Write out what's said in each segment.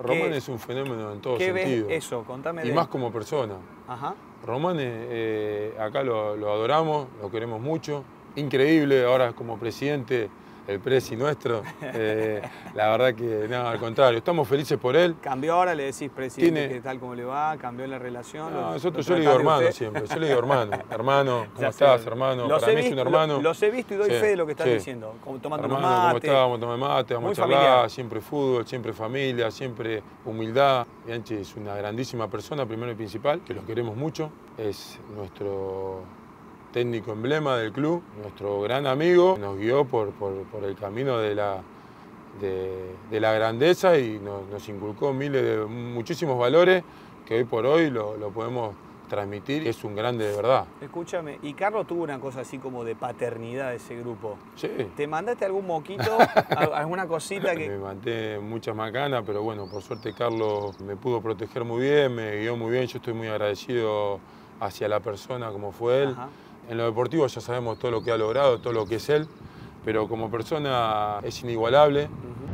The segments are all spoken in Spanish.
Román es un fenómeno en todo sentido. ¿Qué ves eso? Contame. Y más como persona. Ajá. Román, acá lo adoramos, lo queremos mucho. Increíble, ahora como presidente, el presi nuestro. La verdad que nada, al contrario, estamos felices por él. ¿Cambió ahora? ¿Le decís presidente que tal como le va? ¿Cambió la relación? No, yo le digo hermano siempre. Yo le digo hermano, ¿cómo estás, hermano? Para mí es un hermano. Los he visto y doy fe de lo que estás diciendo. Como tomando unos mates. ¿Cómo estás? Vamos a tomar mate, vamos a charlar. Siempre fútbol, siempre familia, siempre humildad. Bianchi es una grandísima persona, primero y principal, que lo queremos mucho. Es nuestro técnico emblema del club, nuestro gran amigo. Nos guió por el camino de la grandeza y nos inculcó muchísimos valores que hoy por hoy lo podemos transmitir. Es un grande de verdad. Escúchame, y Carlos tuvo una cosa así como de paternidad de ese grupo. Sí. ¿Te mandaste algún moquito, alguna cosita que...? Me mandé muchas macanas, pero bueno, por suerte Carlos me pudo proteger muy bien, me guió muy bien. Yo estoy muy agradecido hacia la persona como fue él. Ajá. En lo deportivo ya sabemos todo lo que ha logrado, todo lo que es él, pero como persona es inigualable.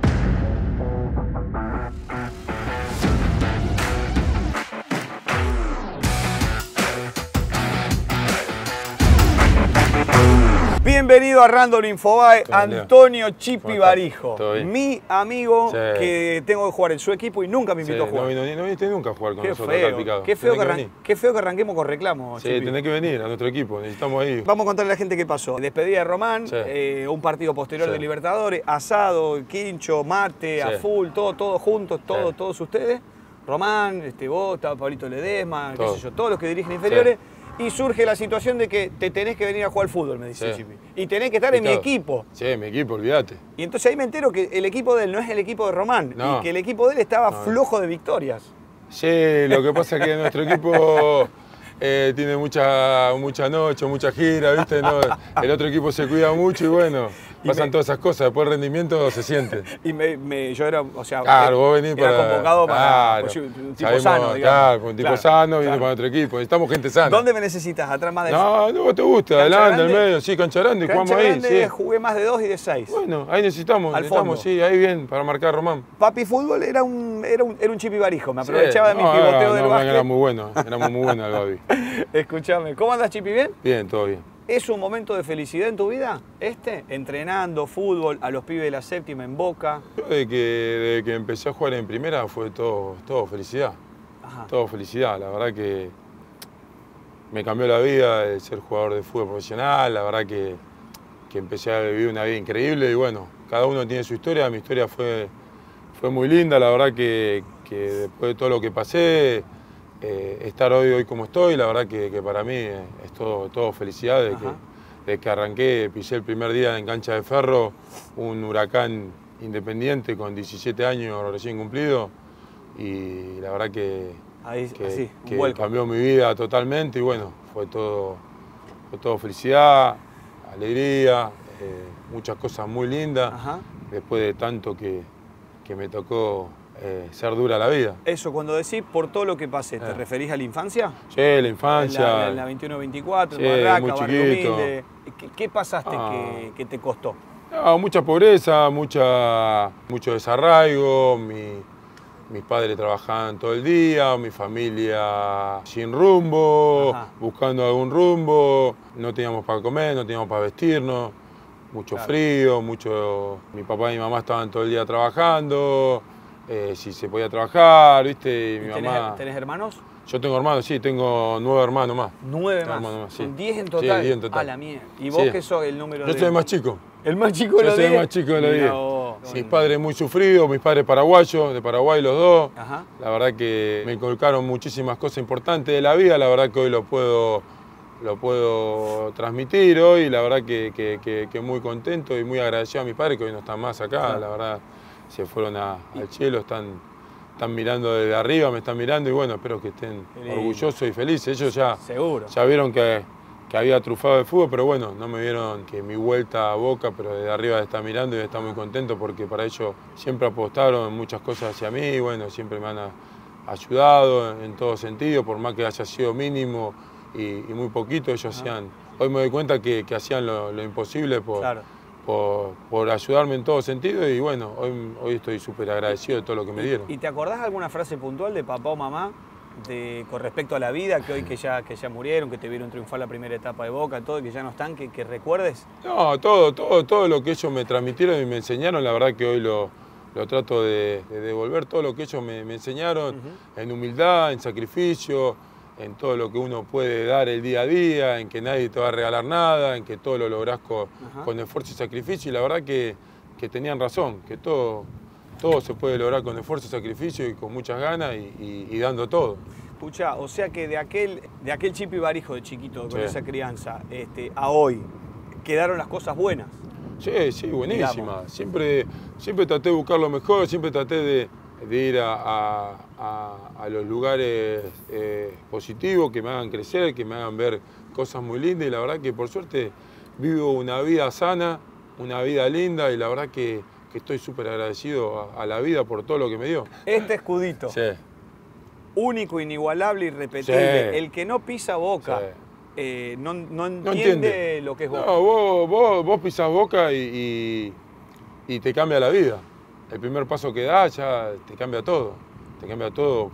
Bienvenido a Random Infobae, Antonio Chipi Barijo, mi amigo que tengo que jugar en su equipo y nunca me invitó a jugar. No viniste nunca a jugar con nosotros acá al Picado. Qué feo que arranquemos con reclamos. Sí, tenés que venir a nuestro equipo, necesitamos ahí. Vamos a contarle a la gente qué pasó. Despedida de Román, un partido posterior de Libertadores, asado, quincho, mate, a full, todos juntos, todos ustedes. Román, vos, estaba Pablito Ledesma, qué sé yo, todos los que dirigen inferiores. Y surge la situación de que te tenés que venir a jugar al fútbol, me dice Chipi. Y tenés que estar en mi equipo. Sí, mi equipo, olvídate. Y entonces ahí me entero que el equipo de él no es el equipo de Román. Y que el equipo de él estaba flojo de victorias. Sí, lo que pasa es que nuestro equipo tiene mucha noche, mucha gira, ¿viste? No, el otro equipo se cuida mucho y bueno, pasan todas esas cosas. Después el rendimiento se siente. Y yo era, o sea, claro, vos venís era convocado para pues, un tipo sano, digamos. Claro, un tipo sano viene para nuestro equipo. Necesitamos gente sana. ¿Dónde me necesitas? ¿Atrás más de No, vos te gusta, adelante, al medio, sí, cancha grande, jugamos ahí. Sí. Jugué más de 2 y de 6. Bueno, ahí necesitamos, sí, ahí bien, para marcar a Román. Papi Fútbol era un Chipi Barijo, me aprovechaba de mi pivoteo del básquet. Era muy bueno el Babi. Escuchame, ¿cómo andas, Chipi? ¿Bien? Bien, todo bien. ¿Es un momento de felicidad en tu vida? Entrenando, fútbol, a los pibes de la séptima en Boca. Yo desde que empecé a jugar en primera fue todo felicidad. Ajá. Todo felicidad, la verdad que me cambió la vida de ser jugador de fútbol profesional, la verdad que empecé a vivir una vida increíble y bueno, cada uno tiene su historia, mi historia fue muy linda, la verdad que después de todo lo que pasé, estar hoy como estoy, la verdad que para mí es todo felicidad de que arranqué, pisé el primer día en cancha de Ferro, un Huracán Independiente con 17 años recién cumplido y la verdad que cambió mi vida totalmente y bueno, fue todo felicidad, alegría, muchas cosas muy lindas, después de tanto que me tocó ser dura la vida. Eso, cuando decís por todo lo que pasé, ¿te referís a la infancia? Sí, la infancia. La 21-24, en Barraca, Barrio Humilde. ¿Qué pasaste que te costó? No, mucha pobreza, mucho desarraigo, mis padres trabajaban todo el día, mi familia sin rumbo, buscando algún rumbo, no teníamos para comer, no teníamos para vestirnos, mucho frío, mi papá y mi mamá estaban todo el día trabajando, si se podía trabajar, ¿viste? Y mi mamá... ¿Tenés hermanos? Yo tengo hermanos, sí, tengo 9 hermanos más. 9 más. Hermanos, sí. ¿Son 10 en total? Sí, 10 en total. A la mierda. ¿Y vos qué sos el número Yo soy el más chico. ¿El más chico de los 10? Yo soy el más chico de los 10. Mis padres muy sufridos, mis padres paraguayos, de Paraguay los dos. Ajá. La verdad que me inculcaron muchísimas cosas importantes de la vida, la verdad que hoy lo puedo transmitir hoy, la verdad que muy contento y muy agradecido a mis padres que hoy no están más acá, la verdad se fueron al cielo, están mirando desde arriba, me están mirando y bueno, espero que estén orgullosos y felices. Ellos ya vieron que había trufado el fútbol, pero bueno, no me vieron que mi vuelta a Boca, pero desde arriba está mirando y está muy contento porque para ellos siempre apostaron muchas cosas hacia mí y bueno, siempre me han ayudado en todo sentido, por más que haya sido mínimo y muy poquito, ellos hacían, hoy me doy cuenta que hacían lo imposible por por ayudarme en todo sentido y bueno, hoy estoy súper agradecido de todo lo que me dieron. ¿Y te acordás alguna frase puntual de papá o mamá con respecto a la vida, que hoy que ya murieron, que te vieron triunfar la primera etapa de Boca, todo, que ya no están, que recuerdes? No, todo lo que ellos me transmitieron y me enseñaron, la verdad que hoy lo trato de devolver, todo lo que ellos me enseñaron, en humildad, en sacrificio, en todo lo que uno puede dar el día a día, en que nadie te va a regalar nada, en que todo lo lográs con esfuerzo y sacrificio, y la verdad que tenían razón, que todo se puede lograr con esfuerzo y sacrificio y con muchas ganas y dando todo. Escuchá, o sea que de aquel Chipi Barijo de chiquito, con esa crianza, a hoy, quedaron las cosas buenas. Sí, buenísima. Siempre traté de buscar lo mejor, siempre traté de ir a los lugares positivos que me hagan crecer, que me hagan ver cosas muy lindas y la verdad que por suerte vivo una vida sana, una vida linda y la verdad que estoy súper agradecido a la vida por todo lo que me dio. Este escudito, único, inigualable, irrepetible, el que no pisa Boca, no entiende lo que es Boca. No, vos pisás Boca y te cambia la vida. El primer paso que das ya te cambia todo. Te cambia todo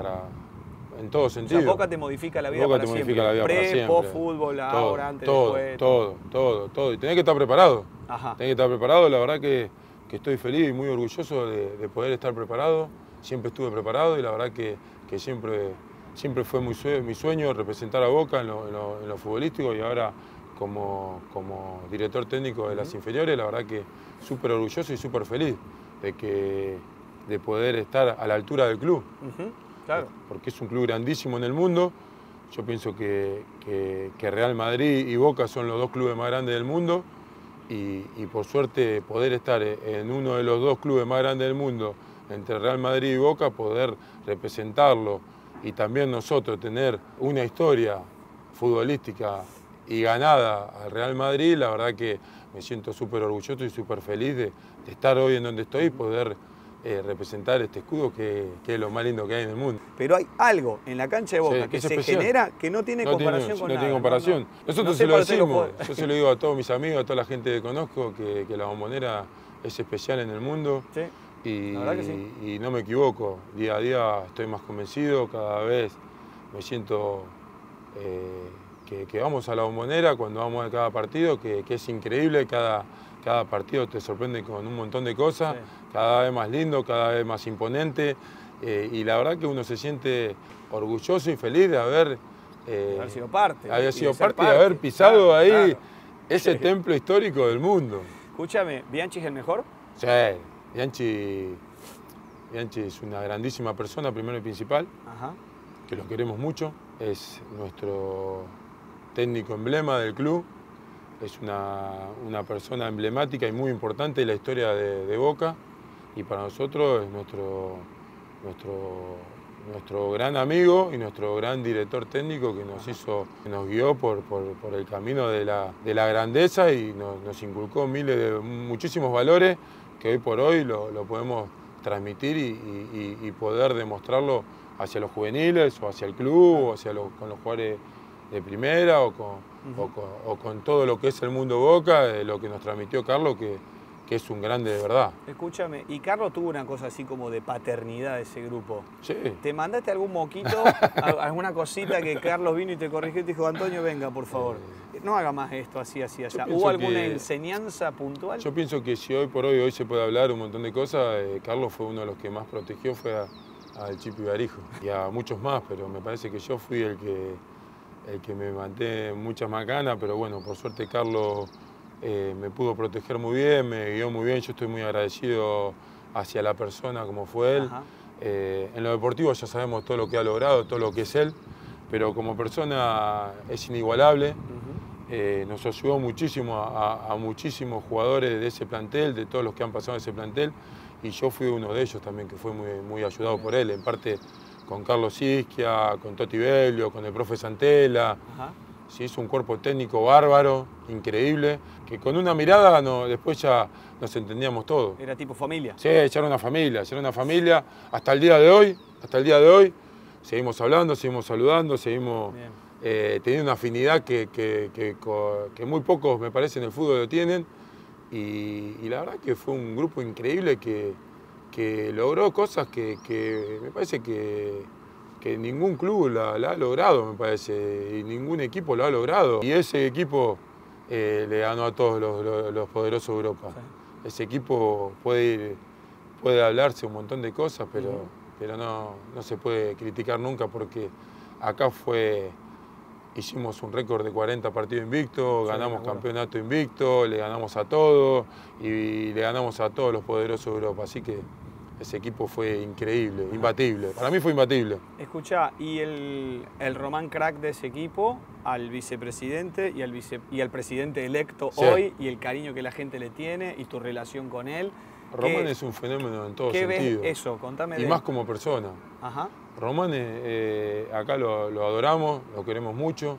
en todo sentido. O sea, Boca te modifica la vida Boca para te siempre. modifica la vida para siempre. Post fútbol, ahora, antes, después. Todo. Y tenés que estar preparado. Ajá. Tenés que estar preparado. La verdad que estoy feliz y muy orgulloso de poder estar preparado. Siempre estuve preparado y la verdad que siempre fue mi sueño representar a Boca en lo futbolístico y ahora como director técnico de las inferiores, la verdad que súper orgulloso y súper feliz de poder estar a la altura del club. Claro. Porque es un club grandísimo en el mundo. Yo pienso que Real Madrid y Boca son los dos clubes más grandes del mundo y por suerte poder estar en uno de los dos clubes más grandes del mundo, entre Real Madrid y Boca, poder representarlo y también nosotros tener una historia futbolística y ganada al Real Madrid, la verdad que me siento súper orgulloso y súper feliz de estar hoy en donde estoy y poder representar este escudo que es lo más lindo que hay en el mundo. Pero hay algo en la cancha de Boca que se genera que no tiene comparación con nada. No tiene comparación. Nosotros se lo decimos, yo se lo digo a todos mis amigos, a toda la gente que conozco, que la Bombonera es especial en el mundo. Sí. La verdad que sí. Y no me equivoco, día a día estoy más convencido, cada vez me siento que vamos a la Bombonera cuando vamos a cada partido, que es increíble, cada partido te sorprende con un montón de cosas, cada vez más lindo, cada vez más imponente y la verdad que uno se siente orgulloso y feliz de haber sido parte. De haber pisado ahí ese templo histórico del mundo. Escúchame, ¿Bianchi es el mejor? Sí, Bianchi es una grandísima persona, primero y principal, que lo queremos mucho, es nuestro técnico emblema del club, es una persona emblemática y muy importante en la historia de Boca y para nosotros es nuestro gran amigo y nuestro gran director técnico que nos guió por el camino de la grandeza y nos inculcó muchísimos valores que hoy por hoy lo podemos transmitir y poder demostrarlo hacia los juveniles o hacia el club o con los jugadores de primera o con todo lo que es el mundo Boca, lo que nos transmitió Carlos, que es un grande de verdad. Escúchame, y Carlos tuvo una cosa así como de paternidad de ese grupo. Sí. ¿Te mandaste algún moquito, alguna cosita que Carlos vino y te corrigió y te dijo, Antonio, venga, por favor, no haga más esto, así, allá? ¿Hubo alguna enseñanza puntual? Yo pienso que si hoy por hoy se puede hablar un montón de cosas, Carlos fue uno de los que más protegió, fue al Chipi Barijo y a muchos más, pero me parece que yo fui el que me manté muchas más ganas, pero bueno, por suerte Carlos me pudo proteger muy bien, me guió muy bien, yo estoy muy agradecido hacia la persona como fue él. En lo deportivo ya sabemos todo lo que ha logrado, todo lo que es él, pero como persona es inigualable. Nos ayudó muchísimo a muchísimos jugadores de ese plantel, de todos los que han pasado en ese plantel, y yo fui uno de ellos también que fue muy ayudado por él, en parte con Carlos Isquia, con Totti Bellio, con el profe Santella. Se hizo un cuerpo técnico bárbaro, increíble, que con una mirada después ya nos entendíamos todos. ¿Era tipo familia? Sí, ya era una familia, hasta el día de hoy, seguimos hablando, seguimos saludando, seguimos teniendo una afinidad que muy pocos, me parece, en el fútbol lo tienen, y la verdad que fue un grupo increíble que logró cosas que me parece que ningún club la ha logrado, me parece, y ningún equipo lo ha logrado. Y ese equipo le ganó a todos los poderosos de Europa. Sí. Ese equipo puede hablarse un montón de cosas, pero no se puede criticar nunca, porque acá hicimos un récord de 40 partidos invictos, sí, ganamos campeonato invicto, le ganamos a todos y le ganamos a todos los poderosos de Europa. Así que ese equipo fue increíble, imbatible. Para mí fue imbatible. Escuchá, y el Román crack de ese equipo, al vicepresidente y al presidente electo sí. Hoy, y el cariño que la gente le tiene y tu relación con él. Román es un fenómeno en todo sentido. ¿Qué ves eso? Contame. Y más como persona. Ajá. Román, acá lo adoramos, lo queremos mucho.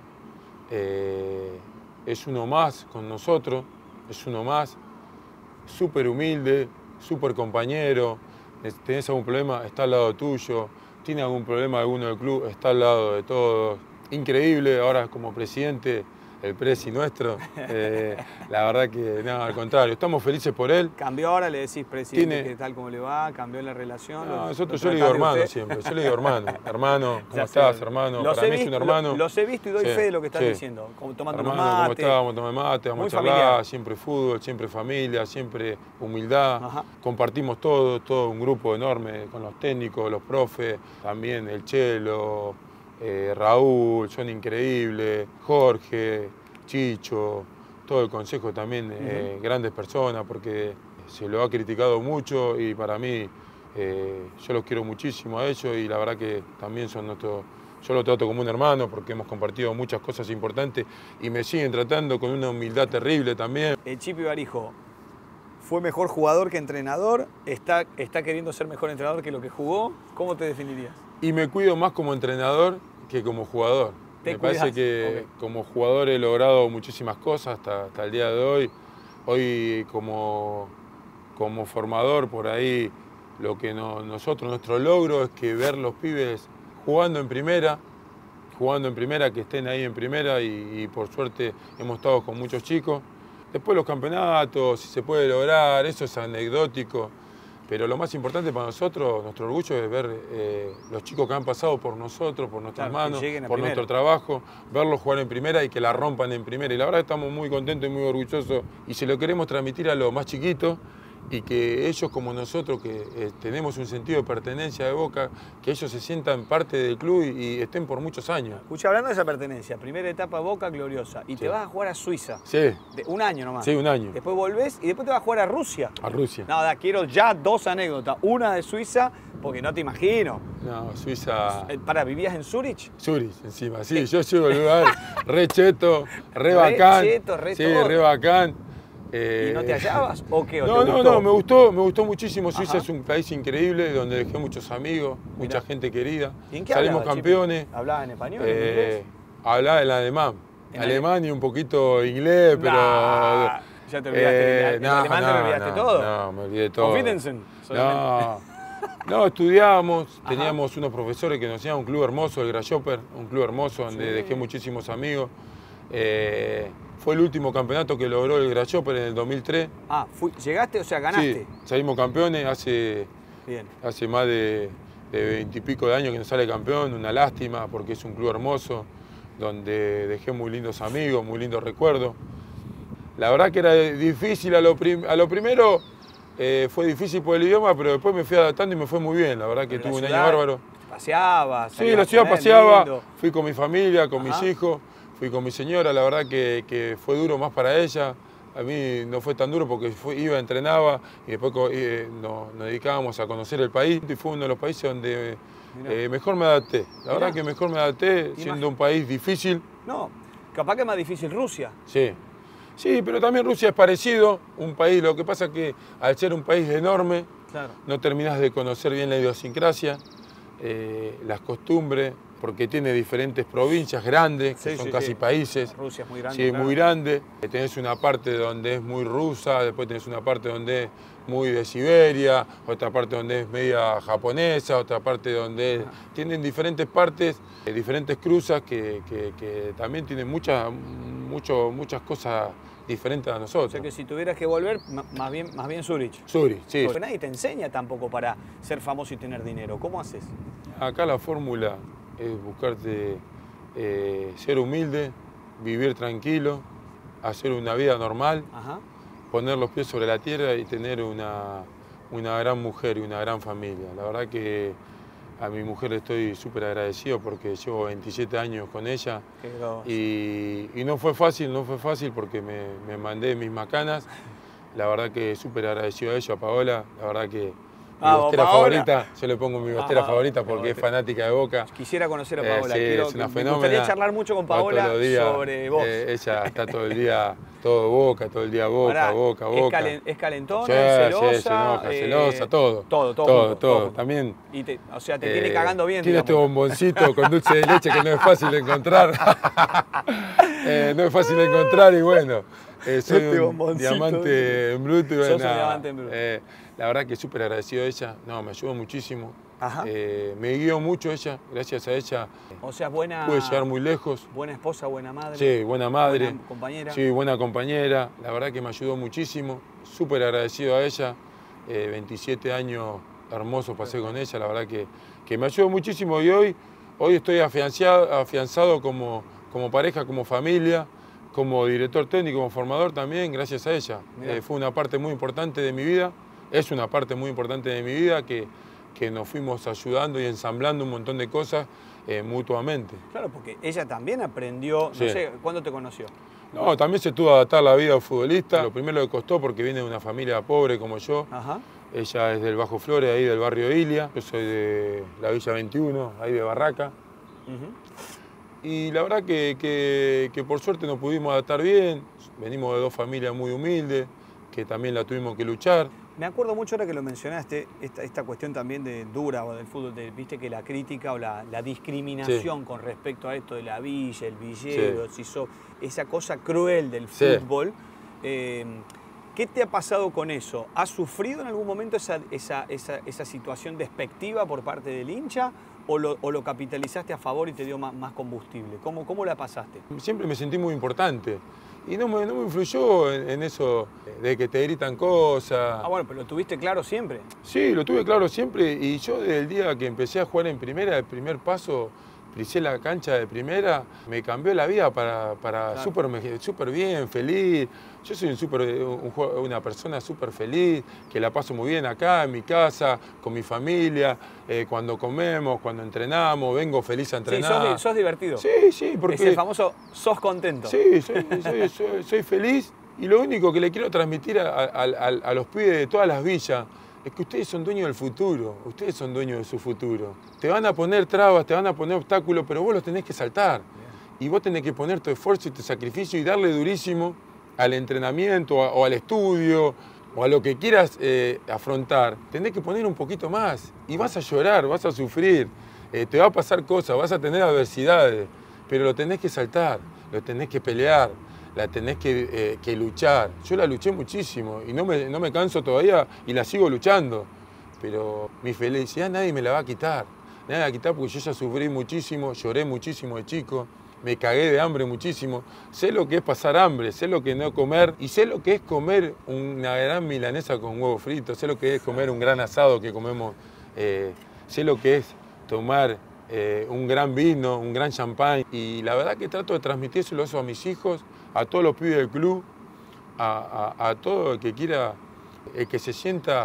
Es uno más con nosotros, es uno más. Súper humilde, súper compañero. Tenés algún problema, está al lado tuyo. Tiene algún problema alguno del club, está al lado de todos. Increíble, ahora como presidente, el presi nuestro. La verdad que nada, al contrario, estamos felices por él. ¿Cambió ahora? ¿Le decís presidente qué tal, cómo le va? ¿Cambió la relación? No, yo le digo hermano siempre, yo le digo hermano. Hermano, ¿cómo estás, hermano? Para mí es un hermano. Los he visto y doy fe de lo que estás diciendo. Como tomando hermano, mate. ¿cómo estás? Vamos a tomar mate, vamos a charlar, familiar. Siempre fútbol, siempre familia, siempre humildad. Ajá. Compartimos todo un grupo enorme con los técnicos, los profes, también el Chelo, Raúl, son increíbles, Jorge, Chicho, todo el consejo también, grandes personas, porque se lo ha criticado mucho y para mí yo los quiero muchísimo a ellos y la verdad que también son nuestros, yo los trato como un hermano porque hemos compartido muchas cosas importantes y me siguen tratando con una humildad terrible también. El Chipi Barijo fue mejor jugador que entrenador, está queriendo ser mejor entrenador que lo que jugó, ¿cómo te definirías? Y me cuido más como entrenador que como jugador. Me parece que como jugador he logrado muchísimas cosas hasta el día de hoy. Hoy como formador por ahí nuestro logro es que ver los pibes jugando en primera, que estén ahí en primera y por suerte hemos estado con muchos chicos. Después los campeonatos, si se puede lograr, eso es anecdótico. Pero lo más importante para nosotros, nuestro orgullo es ver los chicos que han pasado por nosotros, por nuestras manos, por nuestro trabajo, verlos jugar en primera y que la rompan en primera. Y la verdad estamos muy contentos y muy orgullosos y se lo queremos transmitir a los más chiquitos y que ellos como nosotros, que tenemos un sentido de pertenencia de Boca, que ellos se sientan parte del club y estén por muchos años. Escucha, hablando de esa pertenencia, primera etapa Boca gloriosa y te vas a jugar a Suiza. Sí. Un año nomás. Sí, un año. Después volvés y después te vas a jugar a Rusia. A Rusia. Nada, quiero ya dos anécdotas. Una de Suiza, porque no te imagino. No, Suiza... ¿Vivías en Zurich? Zurich, encima, sí. Yo llego al lugar re cheto, re bacán. Sí, re bacán. ¿Y no te hallabas o qué? No, me gustó muchísimo. Suiza es un país increíble donde dejé muchos amigos, mucha gente querida. ¿Y en qué salimos campeones. ¿Hablabas en español? ¿En inglés? Hablaba en alemán. Alemán y un poquito inglés, pero... Ya te olvidaste. ¿En alemán te olvidaste todo? No, me olvidé todo. Confidensen. No, estudiábamos, teníamos unos profesores que nos enseñaban un club hermoso, el Grasshopper, un club hermoso donde dejé muchísimos amigos. Fue el último campeonato que logró el Grasshopper en el 2003. ¿Llegaste? O sea, ganaste. Sí, salimos campeones hace más de 20 y pico de años que nos sale campeón. Una lástima porque es un club hermoso donde dejé muy lindos amigos, muy lindos recuerdos. La verdad que era difícil, a lo primero fue difícil por el idioma, pero después me fui adaptando y me fue muy bien. La verdad que tuve un año bárbaro. ¿Paseabas? Sí, la ciudad paseaba, fui con mi familia, con mis hijos. Fui con mi señora, la verdad que fue duro más para ella. A mí no fue tan duro porque iba, entrenaba y después nos dedicábamos a conocer el país. Y fue uno de los países donde mejor me adapté. La verdad que mejor me adapté siendo un país difícil. No, capaz que es más difícil Rusia. Sí, pero también Rusia es parecido. Un país, lo que pasa es que al ser un país enorme, no terminás de conocer bien la idiosincrasia, las costumbres, porque tiene diferentes provincias grandes, que son casi países. Rusia es muy grande. Sí, muy grande. Tenés una parte donde es muy rusa, después tenés una parte donde es muy de Siberia, otra parte donde es media japonesa, otra parte donde tienen diferentes partes, diferentes cruzas que también tienen muchas cosas diferentes a nosotros. O sea que si tuvieras que volver, más bien Zurich. Zurich, sí. Porque nadie te enseña tampoco para ser famoso y tener dinero. ¿Cómo haces? Acá la fórmula es buscarte ser humilde, vivir tranquilo, hacer una vida normal, poner los pies sobre la tierra y tener una gran mujer y una gran familia. La verdad que a mi mujer estoy súper agradecido porque llevo 27 años con ella y no fue fácil porque me mandé mis macanas. La verdad que súper agradecido a ella, a Paola. La verdad que mi bostera favorita, yo le pongo mi bostera favorita porque es fanática de Boca. Quisiera conocer a Paola. Sí, es una fenómena. Me gustaría charlar mucho con Paola sobre vos. Ella está todo el día, Boca, Boca. ¿Es calentona, sí, celosa? Sí, se enoja, celosa, todo. Todo. También. O sea, te tiene cagando bien. Tiene este bomboncito con dulce de leche que no es fácil de encontrar. No es fácil de encontrar y bueno, soy un diamante en bruto. Sos un diamante en bruto. La verdad que súper agradecido a ella, me ayudó muchísimo. Me guió mucho ella, gracias a ella. O sea, pude llegar muy lejos. Buena esposa, buena madre. Sí, buena madre. Buena compañera. Sí, buena compañera. La verdad que me ayudó muchísimo. Súper agradecido a ella. 27 años hermosos pasé con ella. La verdad que me ayudó muchísimo y hoy estoy afianzado como pareja, como familia, como director técnico, como formador también, gracias a ella. Fue una parte muy importante de mi vida. Es una parte muy importante de mi vida que nos fuimos ayudando y ensamblando un montón de cosas mutuamente. Claro, porque ella también aprendió, no sé, ¿cuándo te conoció? No, también se tuvo que adaptar a la vida de futbolista. Lo primero que costó porque viene de una familia pobre como yo. Ella es del Bajo Flores, ahí del barrio Ilia. Yo soy de la Villa 21, ahí de Barraca. Y la verdad que por suerte nos pudimos adaptar bien. Venimos de dos familias muy humildes, que también la tuvimos que luchar. Me acuerdo mucho ahora que lo mencionaste, esta cuestión también de dura o del fútbol, viste que la crítica o la discriminación con respecto a esto de la villa, el villero, esa cosa cruel del fútbol. ¿Qué te ha pasado con eso? ¿Has sufrido en algún momento esa situación despectiva por parte del hincha o lo capitalizaste a favor y te dio más combustible? ¿Cómo la pasaste? Siempre me sentí muy importante. Y no me influyó en eso de que te gritan cosas. Bueno, pero lo tuviste claro siempre. Sí, lo tuve claro siempre. Y yo desde el día que empecé a jugar en primera, el primer paso, pisé la cancha de primera, me cambió la vida para claro. súper bien, feliz. Yo soy una persona súper feliz, que la paso muy bien acá, en mi casa, con mi familia, cuando comemos, cuando entrenamos, vengo feliz a entrenar. Sí, sos divertido. Sí, porque... Es el famoso sos contento. Sí, soy feliz y lo único que le quiero transmitir a los pibes de todas las villas es que ustedes son dueños del futuro, ustedes son dueños de su futuro. Te van a poner trabas, te van a poner obstáculos, pero vos los tenés que saltar. Y vos tenés que poner tu esfuerzo y tu sacrificio y darle durísimo al entrenamiento o al estudio o a lo que quieras afrontar. Tenés que poner un poquito más y vas a llorar, vas a sufrir, te va a pasar cosas, vas a tener adversidades, pero lo tenés que saltar, lo tenés que pelear. La tenés que luchar. Yo la luché muchísimo y no me canso todavía y la sigo luchando. Pero mi felicidad nadie me la va a quitar. Nadie me la va a quitar porque yo ya sufrí muchísimo, lloré muchísimo de chico, me cagué de hambre muchísimo. Sé lo que es pasar hambre, sé lo que no comer y sé lo que es comer una gran milanesa con huevo frito, sé lo que es comer un gran asado que comemos, sé lo que es tomar un gran vino, un gran champán. Y la verdad que trato de transmitírselo eso a mis hijos, a todos los pibes del club, a todo el que quiera, el que se sienta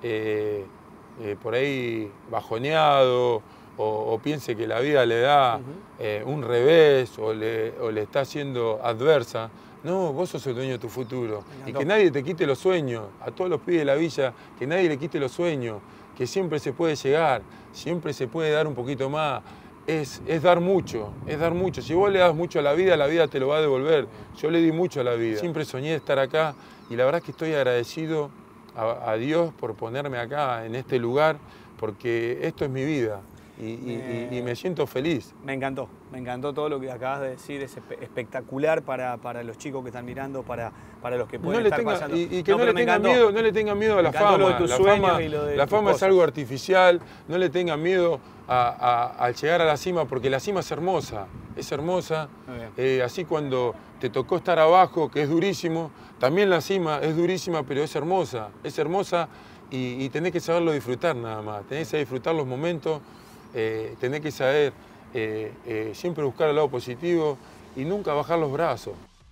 por ahí bajoneado o piense que la vida le da un revés o le está haciendo adversa. No, vos sos el dueño de tu futuro. Y que nadie te quite los sueños. A todos los pibes de la villa, que nadie le quite los sueños. Que siempre se puede llegar, siempre se puede dar un poquito más. Es dar mucho, es dar mucho. Si vos le das mucho a la vida te lo va a devolver. Yo le di mucho a la vida. Siempre soñé de estar acá y la verdad es que estoy agradecido a Dios por ponerme acá, en este lugar, porque esto es mi vida y me siento feliz. Me encantó todo lo que acabas de decir, es espectacular para los chicos que están mirando, para los que pueden estar pasando. Y que no le tengan miedo a la fama. La fama es algo artificial, no le tengan miedo al llegar a la cima, porque la cima es hermosa, así cuando te tocó estar abajo, que es durísimo, también la cima es durísima, pero es hermosa y tenés que saberlo disfrutar nada más, tenés que disfrutar los momentos, tenés que saber siempre buscar el lado positivo y nunca bajar los brazos.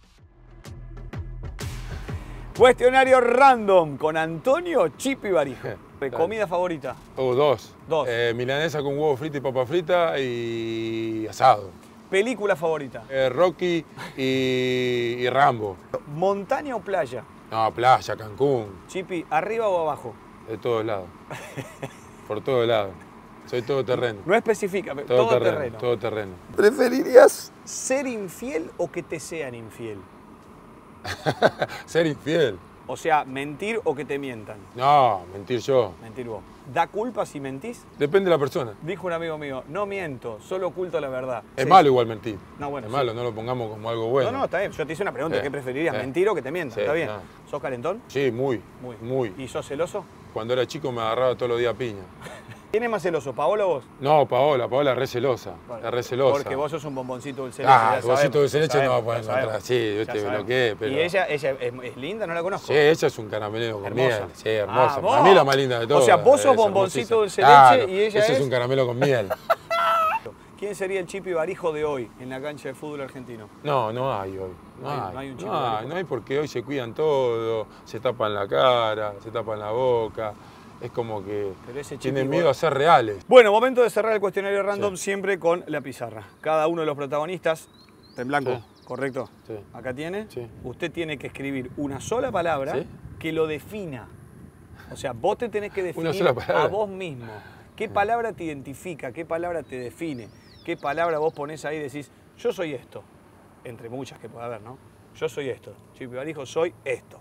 Cuestionario random con Antonio Chipi Barijo. ¿Comida favorita? Dos. Dos. Milanesa con huevo frito y papa frita y asado. ¿Película favorita? Rocky y Rambo. ¿Montaña o playa? No, playa, Cancún. Chipi, ¿arriba o abajo? De todos lados. Por todos lados. Soy todoterreno. No especifica, pero todoterreno. Todoterreno. ¿Preferirías ser infiel o que te sean infiel? Ser infiel. O sea, mentir o que te mientan. No, mentir yo. Mentir vos. ¿Da culpa si mentís? Depende de la persona. Dijo un amigo mío, no miento, solo oculto la verdad. Es malo igual mentir. No, bueno, es malo, no lo pongamos como algo bueno. No, está bien. Yo te hice una pregunta, ¿qué preferirías? ¿Mentir o que te mientan? Está bien. No. ¿Sos calentón? Sí, muy. ¿Y sos celoso? Cuando era chico me agarraba todos los días a piña. ¿Quién es más celoso, Paola o vos? No, Paola es re celosa. Vale. Es re celosa. Porque vos sos un bomboncito dulce de leche. Ah, el bomboncito dulce de leche no va a poder encontrar. Sí, yo te bloqueé, pero... ¿Y ella es linda? No la conozco. Sí, ella es un caramelero con miel. Sí, hermosa. ¿Vos? A mí la más linda de todas. O sea, vos sos bomboncito dulce de leche y ella es un caramelo con miel. ¿Quién sería el Chipi Barijo de hoy en la cancha de fútbol argentino? No hay hoy. No hay un Chipi Barijo. No hay porque hoy se cuidan todo, se tapan la cara, se tapan la boca. Es como que tienen miedo a ser reales. Bueno, momento de cerrar el cuestionario random siempre con la pizarra. Cada uno de los protagonistas, en blanco, ¿correcto? Sí. Acá tiene. Sí. Usted tiene que escribir una sola palabra que lo defina. O sea, vos te tenés que definir a vos mismo. ¿Qué palabra te identifica? ¿Qué palabra te define? ¿Qué palabra vos ponés ahí y decís, yo soy esto? Entre muchas que puede haber, ¿no? Yo soy esto. Chipi Barijo, soy esto.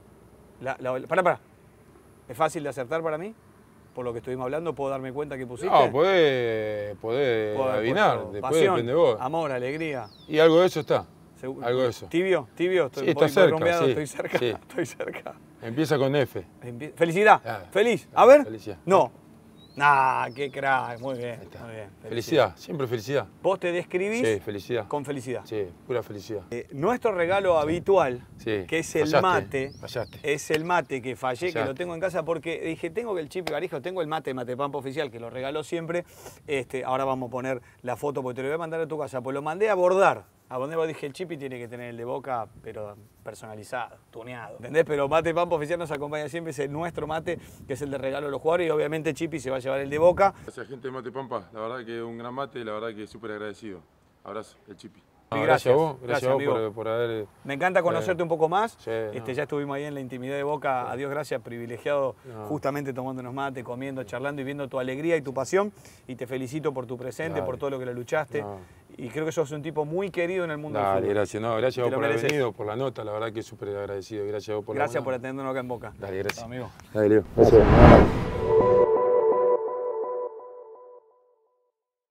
Pará. ¿Es fácil de acertar para mí? Por lo que estuvimos hablando, ¿puedo darme cuenta que pusiste? No, podés adivinar, después depende de vos. Amor, alegría. Y algo de eso está. Algo de eso. ¿Tibio? Sí, está cerca, sí. Estoy cerca. Empieza con F. Felicidad. Feliz. A ver. Felicidad. No. Nah, qué crack. Muy bien. Muy bien. Felicidad, siempre felicidad. ¿Vos te describís felicidad. con felicidad? Sí, pura felicidad. Nuestro regalo habitual, que es el mate, fallaste. Es el mate que fallé, que lo tengo en casa porque dije, tengo que el Chipi Barijo, tengo el Matepampa oficial, que lo regaló siempre. Ahora vamos a poner la foto porque te lo voy a mandar a tu casa. Pues lo mandé a bordar. A donde vos dije, el Chipi tiene que tener el de Boca, pero personalizado, tuneado. ¿Entendés? Pero Matepampa oficial nos acompaña siempre, es nuestro mate, que es el de regalo a los jugadores, y obviamente Chipi se va a llevar el de Boca. Gracias, gente de Matepampa. La verdad que es un gran mate y la verdad que súper agradecido. Abrazo, el Chipi. Gracias a vos por haber... Me encanta conocerte un poco más. Sí, Ya estuvimos ahí en la intimidad de Boca, a Dios gracias, privilegiado, justamente tomándonos mate, comiendo, charlando y viendo tu alegría y tu pasión. Y te felicito por tu presente, por todo lo que le luchaste. Y creo que sos un tipo muy querido en el mundo del fútbol. Gracias a vos por haber venido, por la nota, la verdad que súper agradecido. Gracias a vos por Gracias por atendernos acá en Boca. Dale, gracias. Amigo. Dale, Leo. Gracias.